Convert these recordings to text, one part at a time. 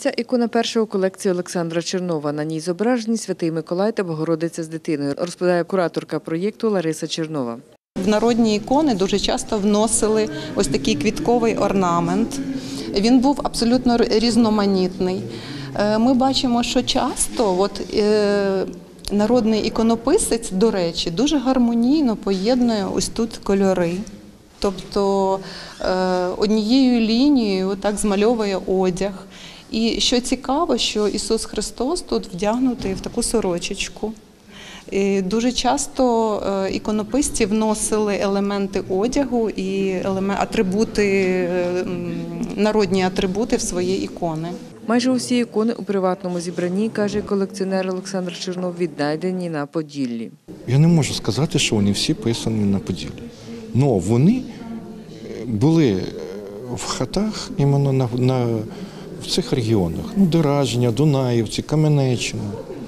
Ця ікона перша у колекції Олександра Чернова. На ній зображені Святий Миколай та Богородиця з дитиною, розповідає кураторка проєкту Лариса Чернова. В народні ікони дуже часто вносили ось такий квітковий орнамент. Він був абсолютно різноманітний. Ми бачимо, що часто народний іконописець, до речі, дуже гармонійно поєднує ось тут кольори. Тобто однією лінією так змальовує одяг. І що цікаво, що Ісус Христос тут вдягнутий в таку сорочечку. І дуже часто іконописці вносили елементи одягу і народні атрибути в свої ікони. Майже усі ікони у приватному зібранні, каже колекціонер Олександр Чернов, віднайдені на Поділлі. Я не можу сказати, що вони всі писані на Поділлі. Але вони були в хатах іменно в цих регіонах. Деражня, Дунаївці, Кам'янеччина,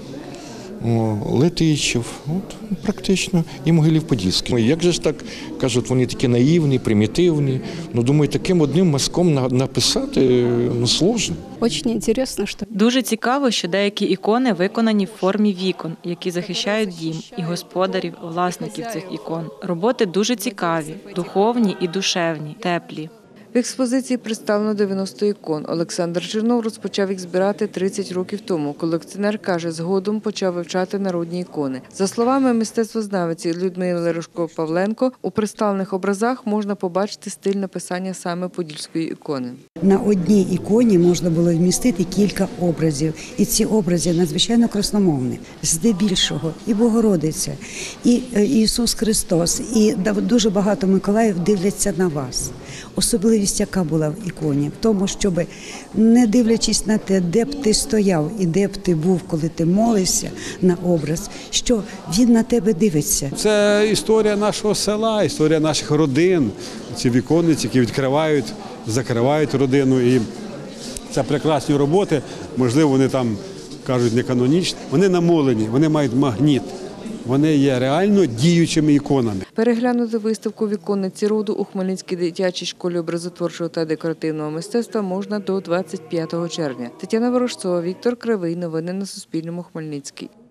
Летичів, практично, і Могилів-Подільський. Як же ж так, кажуть, вони такі наївні, примітивні. Думаю, таким одним мазком написати сложно. Дуже цікаво, що деякі ікони виконані в формі вікон, які захищають дім і господарів, власників цих ікон. Роботи дуже цікаві, духовні і душевні, теплі. В експозиції представлено 90 ікон. Олександр Чернов розпочав їх збирати 30 років тому. Колекціонер каже, згодом почав вивчати народні ікони. За словами мистецтвознавиці Людмили Рожко-Павленко, у представлених образах можна побачити стиль написання саме подільської ікони. На одній іконі можна було вмістити кілька образів. І ці образи надзвичайно красномовні. Здебільшого і Богородиця, і Ісус Христос, і дуже багато Миколаїв дивляться на вас. Особливість, яка була в іконі, в тому, щоб, не дивлячись на те, де б ти стояв і де б ти був, коли ти молився на образ, що він на тебе дивиться. Це історія нашого села, історія наших родин, ці віконниці, які відкривають, закривають родину. І це прекрасні роботи, можливо, вони там, кажуть, не канонічні, вони намолені, вони мають магніт. Вони є реально діючими іконами. Переглянути виставку «Віконниці роду» у Хмельницькій дитячій школі образотворчого та декоративного мистецтва можна до 25 червня. Тетяна Ворожцова, Віктор Кривий. Новини на Суспільному. Хмельницький.